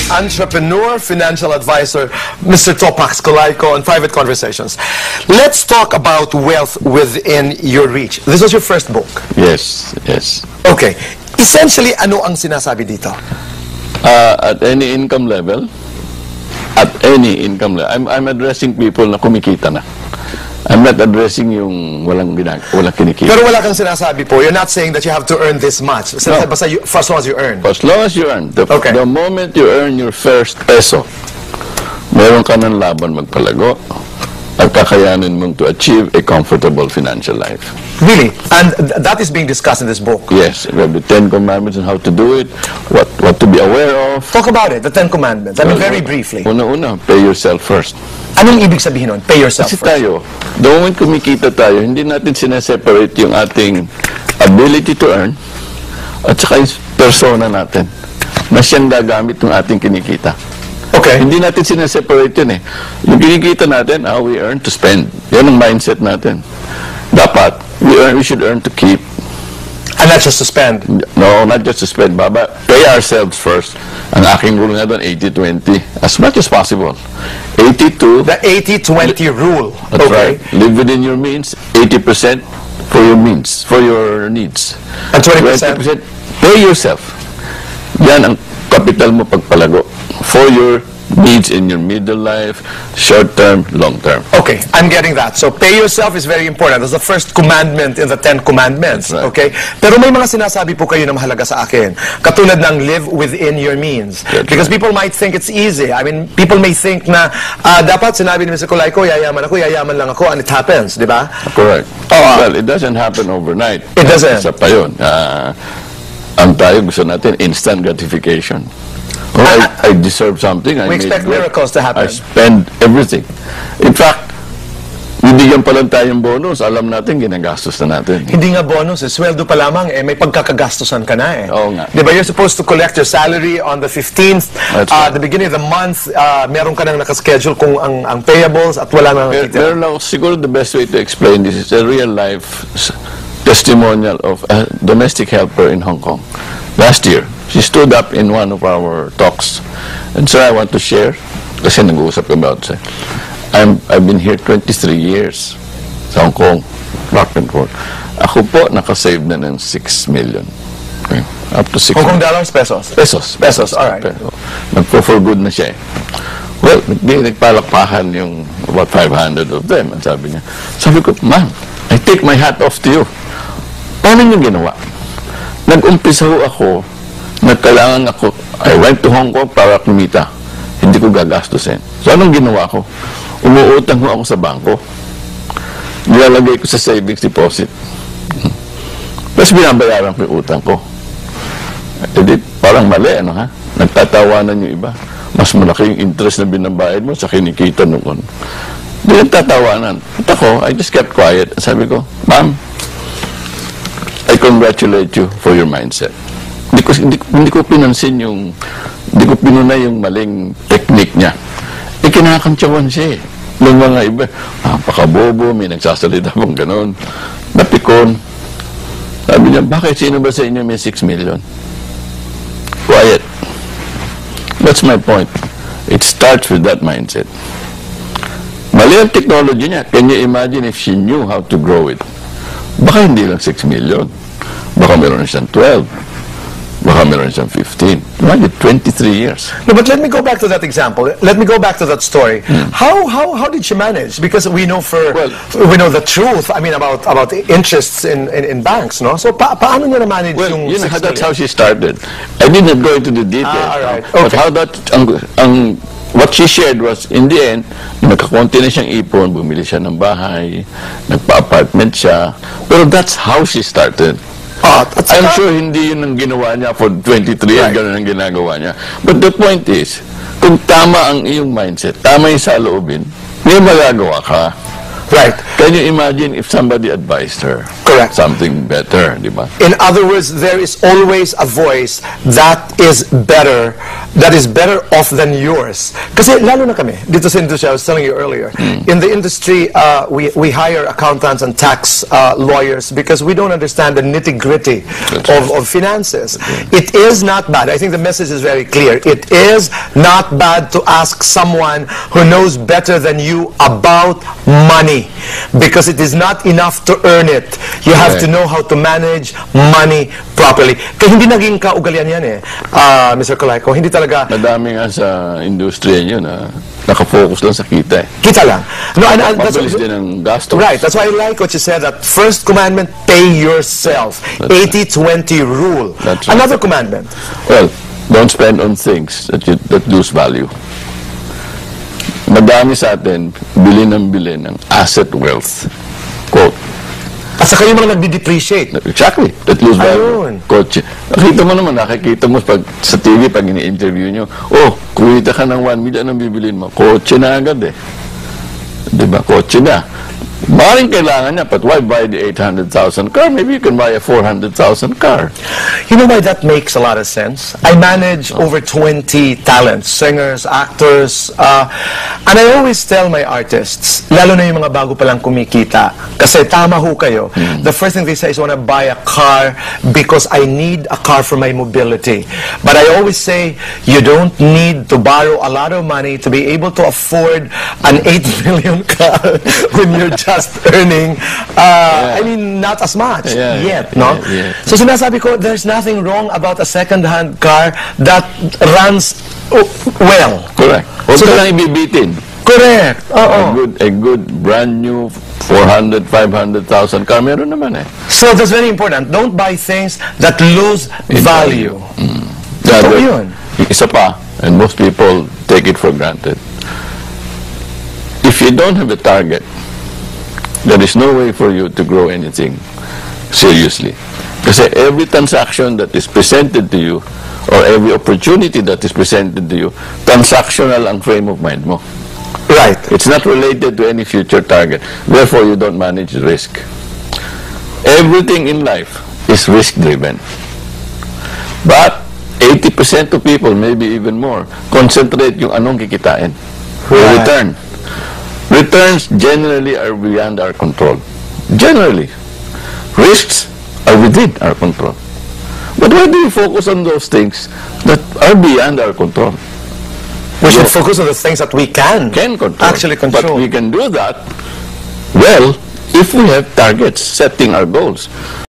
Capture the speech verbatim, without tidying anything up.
entrepreneur, financial advisor, Mister Topax Colayco, on Private Conversations. Let's talk about wealth within your reach. This was your first book. Yes, yes. Okay. Essentially, ano ang sinasabi dito? Uh, at any income level, at any income level, I'm, I'm addressing people na kumikita na. I'm not addressing yung walang, binag walang kinikita. Pero wala kang sinasabi po. You're not saying that you have to earn this much. Sinasabi No. basta you, for as long as you earn. As long as you earn. The, Okay. the moment you earn your first peso, meron ka ng laban magpalago at kakayanin mong to achieve a comfortable financial life. Really? And th that is being discussed in this book. Yes, we have the Ten Commandments on how to do it, what what to be aware of. Talk about it, the Ten Commandments. I mean, very briefly. Una-una, pay yourself first. Anong ibig sabihin nun? Pay yourself Kasi first. tayo, the moment kumikita tayo, hindi natin sineseparate yung ating ability to earn at saka yung persona natin na siyang gagamit ng ating kinikita. Okay. Hindi natin sineseparate yun eh. Yung kinikita natin, how we earn to spend. Yan ang mindset natin. Dapat, we, earn, we should earn to keep. And not just to spend. No, not just to spend, Baba. Pay ourselves first. Ang aking rule nga doon, eighty twenty. As much as possible. eighty-two. The eighty twenty rule. That's Okay. right. Live within your means. eighty percent for your means, for your needs. And twenty percent? Pay yourself. Yan ang kapital mo pagpalago. For your needs in your middle life, short term, long term. Okay, I'm getting that. So pay yourself is very important. That's the first commandment in the Ten Commandments. That's right. Okay? Pero may mga sinasabi po kayo na mahalaga sa akin. Katulad ng live within your means. That's Because right. people might think it's easy. I mean, people may think na ah, dapat sinabi ni Mister Colayco, yayaman ako, yayaman lang ako, and it happens, di ba? Correct. Oh, Well, it doesn't happen overnight. It doesn't. Isa pa yun. Ah, ang tayo gusto natin, instant gratification. Oh, I, I deserve something. I We made expect good. miracles to happen. I spend everything. In fact, bibigyan pa lang tayong bonus, alam natin, ginagastos na natin. Hindi nga bonus, eh. Sweldo pa lamang, eh, may pagkakagastusan ka na, eh. Oo nga. Di ba, you're supposed to collect your salary on the fifteenth. That's Uh, right. the beginning of the month, uh, meron ka nang nakaschedule kung ang, ang payables at wala nang Mer- nakitira. Meron ako, siguro the best way to explain this is a real life s- testimonial of a domestic helper in Hong Kong. Last year, she stood up in one of our talks. And so I want to share, kasi nag-uusap about it. I'm, I've been here twenty-three years sa Hong Kong, back and forth. Ako po, nakasave na ng six million. Okay? Up to six Hong Kong million. dollars, pesos? Pesos. Pesos, alright. Nagpo-for good na siya eh. Well, hindi nagpalakpahan yung about five hundred of them. Ang sabi niya. Sabi ko, ma'am, I take my hat off to you. Paano niyo ginawa? Nag-umpisa ho ako, nagkailangan ako, I went to Hong Kong para kumita. Hindi ko gagastusin. So, anong ginawa ko? Umuutang ho ako sa bangko. Nilalagay ko sa savings deposit. Tapos binabayaran ko yung utang ko. Hindi, parang mali, ano ha? Nagtatawanan yung iba. Mas malaki yung interest na binabayad mo sa kinikita noon. Hindi nagtatawanan. At ako, I just kept quiet. Sabi ko, ma'am, I congratulate you for your mindset. Hindi ko, hindi, hindi ko pinansin yung, hindi ko pinunay yung maling technique niya. Eh, kinakantsawan siya eh. Ng mga iba, napakabobo, may nagsasalita pang ganon. Napikon. Sabi niya, bakit sino ba sa inyo may six million? Quiet. That's my point. It starts with that mindset. Mali ang technology niya. Can you imagine if she knew how to grow it? Baka hindi lang six million. Baka meron siyang twelve. Baka meron siyang fifteen. Imagine, twenty-three years. No, but let me go back to that example. Let me go back to that story. How how how did she manage? Because we know for Well- we know the truth. I mean about about interests in in, in banks, no? So pa paano niya na manage Well, yung you know, six that's how million? she started. I did not go into the details. Ah, alright. no? But Okay. how that, ang, ang, what she shared was, in the end, nagkakonti na siyang ipon, bumili siya ng bahay, nagpa-apartment siya. Pero that's how she started. Ah, at I'm saka- sure hindi yun ang ginawa niya for twenty-three years, Right. ganun ang ginagawa niya. But the point is, kung tama ang iyong mindset, tama yung saloobin, may magagawa ka. Right. Can you imagine if somebody advised her Correct. something better, di ba? In other words, there is always a voice that is better, that is better off than yours. Kasi lalo na kami, dito sa industry, I was telling you earlier, Mm. in the industry, uh, we, we hire accountants and tax uh, lawyers because we don't understand the nitty-gritty of, of finances. It is not bad. I think the message is very clear. It is not bad to ask someone who knows better than you about money, because it is not enough to earn it. You have Correct. to know how to manage money properly. Kaya hindi naging kaugalian yan eh, uh, Mister Colayco. Hindi talaga Madami nga sa industriya nyo na nakafocus lang sa kita eh. kita lang. No, and, and that's Mabilis din ang gastos. right. That's why I like what you said, that first commandment, pay yourself. That's eighty twenty rule. That's right. Another commandment. Well, don't spend on things that, you, that lose value. Madami sa atin, bili ng bili ng asset wealth. Quote. At saka yung mga nagdi-depreciate. Exactly. That lose value. Ayun. Kotse. Nakita mo naman, nakikita mo pag, sa T V, pag ini-interview nyo, oh, kumita ka ng one million, anong bibilin mo? Kotse na agad eh. Diba? Kotse na. Maring kailangan niya, but why buy the eight hundred thousand car? Maybe you can buy a four hundred thousand car. You know why that makes a lot of sense? I manage over twenty talents, singers, actors, uh, and I always tell my artists, lalo na yung mga bago palang kumikita, kasi tama ho kayo, the first thing they say is, I want to buy a car because I need a car for my mobility. But I always say, you don't need to borrow a lot of money to be able to afford an eight million car when you're just earning, uh, I mean, not as much Yeah, yet, yeah, no? yeah, yeah. So sinasabi ko, there's nothing wrong about a second-hand car that runs uh, well. Correct. Huwag So ka that- lang ibibitin. Correct. A Oo. good, a good brand new four hundred, five hundred thousand car, meron naman eh. So that's very important. Don't buy things that lose value. Yeah, Totoo the- yun. Isa pa, and most people take it for granted. If you don't have a target, there is no way for you to grow anything seriously. Kasi every transaction that is presented to you, or every opportunity that is presented to you, transactional ang frame of mind mo. Right. It's not related to any future target. Therefore, you don't manage risk. Everything in life is risk-driven. But eighty percent of people, maybe even more, concentrate yung anong kikitain. The Right. return. Returns generally are beyond our control. Generally. Risks are within our control. But why do you focus on those things that are beyond our control? We should Yeah. focus on the things that we can, Can control. actually But control. we can do that, well, if we have targets, setting our goals.